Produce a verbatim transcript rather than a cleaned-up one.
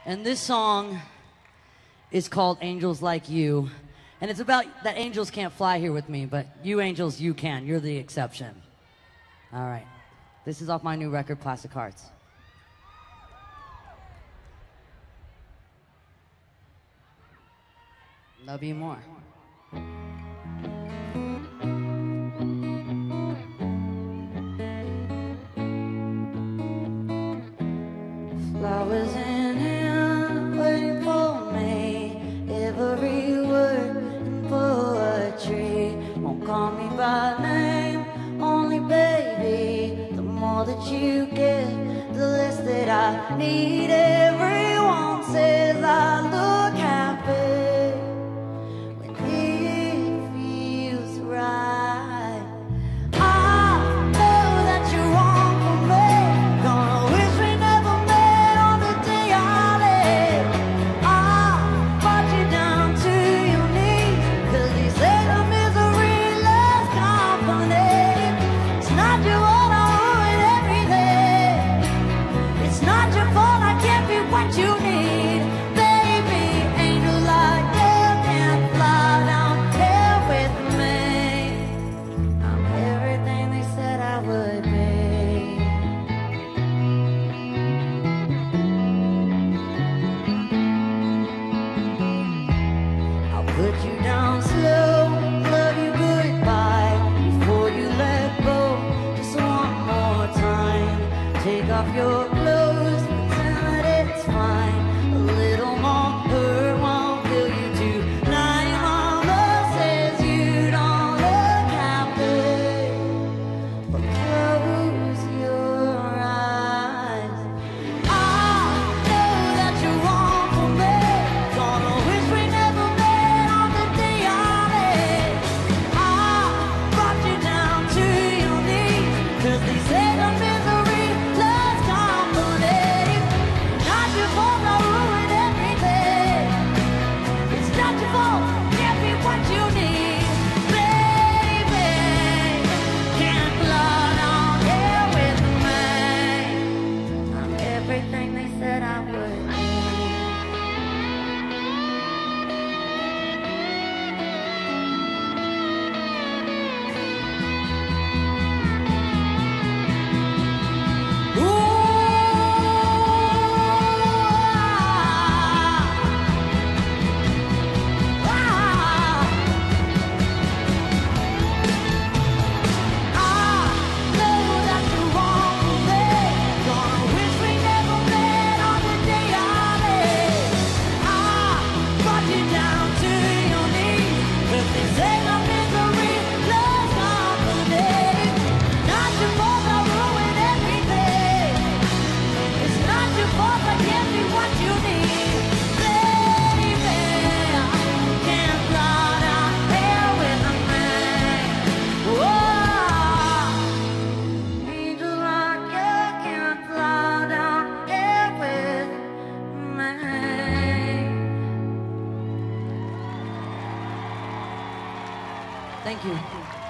And this song is called Angels Like You. And it's about that angels can't fly here with me, but you angels, you can. You're the exception. All right. This is off my new record, Plastic Hearts. Love you more. Flowers in hand waiting for me. Every word in poetry won't call me by name, only baby. The more that you give, the less that I need. Everyone says I look happy when it feels right. I know that you're wrong for me. Gonna wish we never met on the day I left. I brought you down to your knees, 'cause you say the misery loves company. It's not your fault I ruined everything. It's not your fault I can't be what you need. Baby, angel like you can't fly down here with me. I'm everything they said I would be. I'll put you down slow, love you goodbye before you let go. Just one more time, take off your clothes, pretend that it's fine. A little more hurt won't kill you tonight. Mama says you don't look happy, but close your eyes. I know that you're wrong for me. Gonna wish we never met on the day I left. I brought you down to your knees, 'cause they say the misery loves company. Not your fault I ruined everything. It's not your fault, can't be what you need. Baby, can't fly down here with me. I'm everything they said I would be. Thank you.